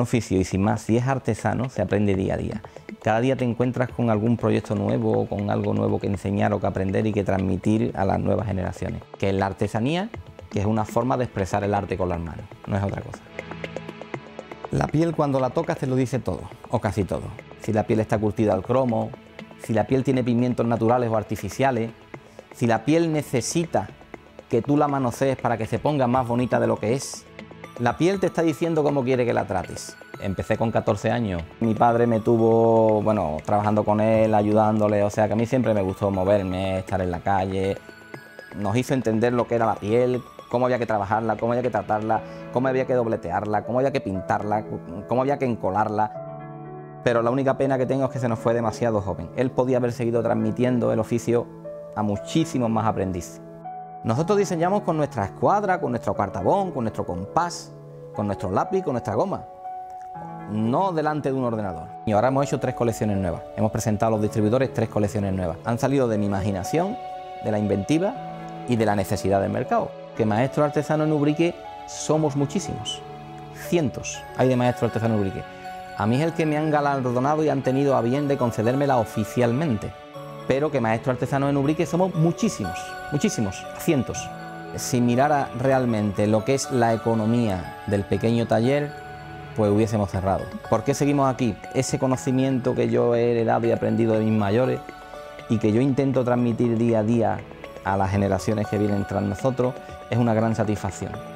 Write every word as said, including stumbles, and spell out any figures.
oficio, y sin más, si es artesano, se aprende día a día. Cada día te encuentras con algún proyecto nuevo, o con algo nuevo que enseñar o que aprender y que transmitir a las nuevas generaciones. Que es la artesanía, que es una forma de expresar el arte con las manos, no es otra cosa. La piel, cuando la tocas, te lo dice todo, o casi todo. Si la piel está curtida al cromo, si la piel tiene pigmentos naturales o artificiales, si la piel necesita que tú la manosees para que se ponga más bonita de lo que es. La piel te está diciendo cómo quiere que la trates. Empecé con catorce años. Mi padre me tuvo, bueno, trabajando con él, ayudándole, o sea que a mí siempre me gustó moverme, estar en la calle. Nos hizo entender lo que era la piel, cómo había que trabajarla, cómo había que tratarla, cómo había que dobletearla, cómo había que pintarla, cómo había que encolarla. Pero la única pena que tengo es que se nos fue demasiado joven. Él podía haber seguido transmitiendo el oficio a muchísimos más aprendices. Nosotros diseñamos con nuestra escuadra, con nuestro cartabón, con nuestro compás, con nuestro lápiz, con nuestra goma, no delante de un ordenador. Y ahora hemos hecho tres colecciones nuevas, hemos presentado a los distribuidores tres colecciones nuevas. Han salido de mi imaginación, de la inventiva y de la necesidad del mercado. Que maestros artesanos en Ubrique somos muchísimos, cientos hay de maestros artesanos en Ubrique. A mí es el que me han galardonado y han tenido a bien de concedérmela oficialmente. Pero que maestros artesanos en Ubrique somos muchísimos, muchísimos, cientos. Si mirara realmente lo que es la economía del pequeño taller, pues hubiésemos cerrado. ¿Por qué seguimos aquí? Ese conocimiento que yo he heredado y aprendido de mis mayores y que yo intento transmitir día a día a las generaciones que vienen tras nosotros es una gran satisfacción.